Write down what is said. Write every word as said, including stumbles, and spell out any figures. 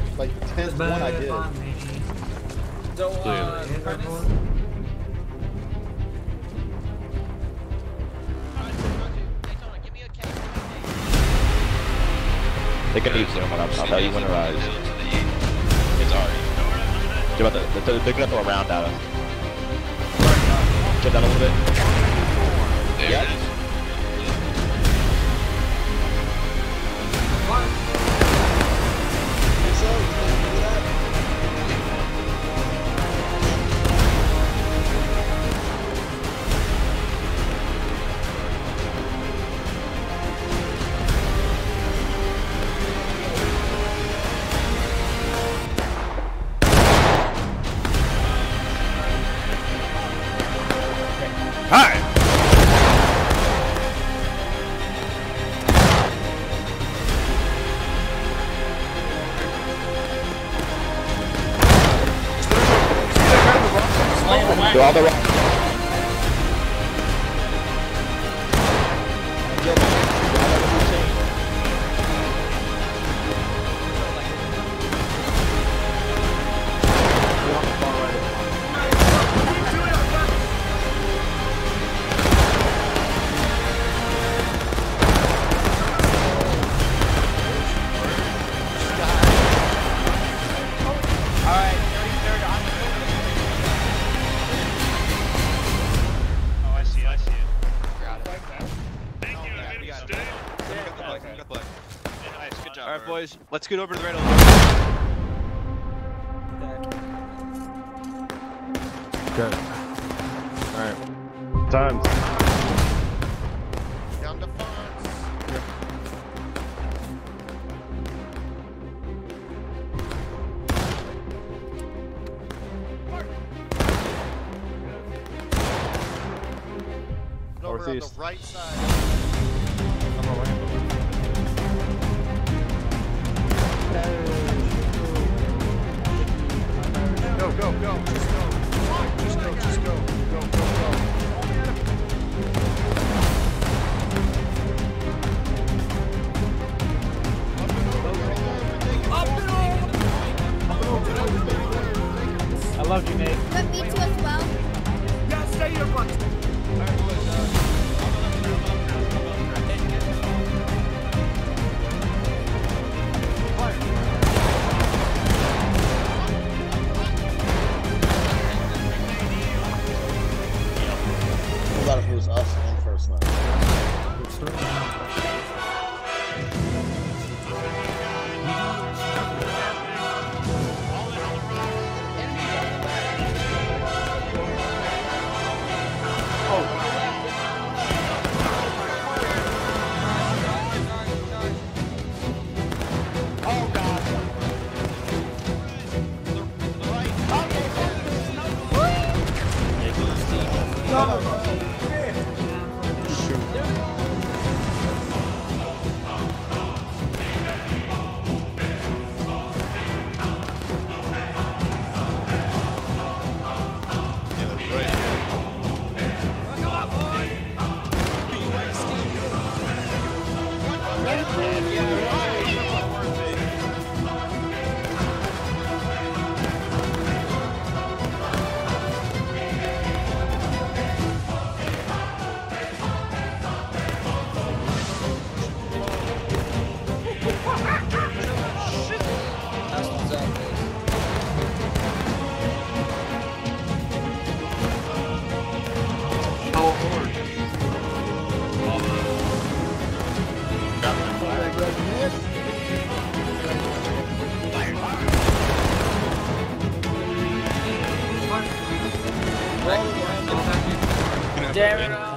like like the tenth one I did. So, uh, They can use them when I'm not how you win a rise. It's already. They're about to, they're, they're gonna throw a round at us. Get down a little bit. There yep. It is. Hi! Do all the wrong. Alright boys, let's get over to the right. Good. Alright. Times. Down to funds. Yep. Over on the right side. I'm away. Go, go, go. Just go. Just go, just go. Go, go, go. Up and over! I love you, Nate. But me too as well. Yeah, stay here, bud. I thought if it was us and first night. Damn it.